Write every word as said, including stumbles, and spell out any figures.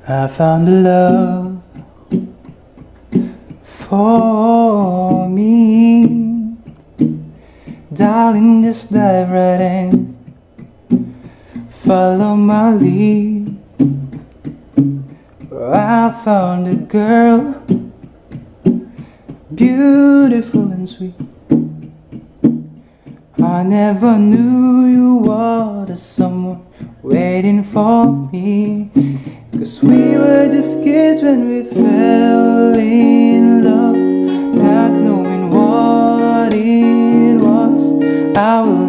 I found a love for me. Darling, just dive right in, follow my lead. I found a girl, beautiful and sweet. I never knew you were the someone waiting for me. 'Cause we were just kids when we fell in love, not knowing what it was. I will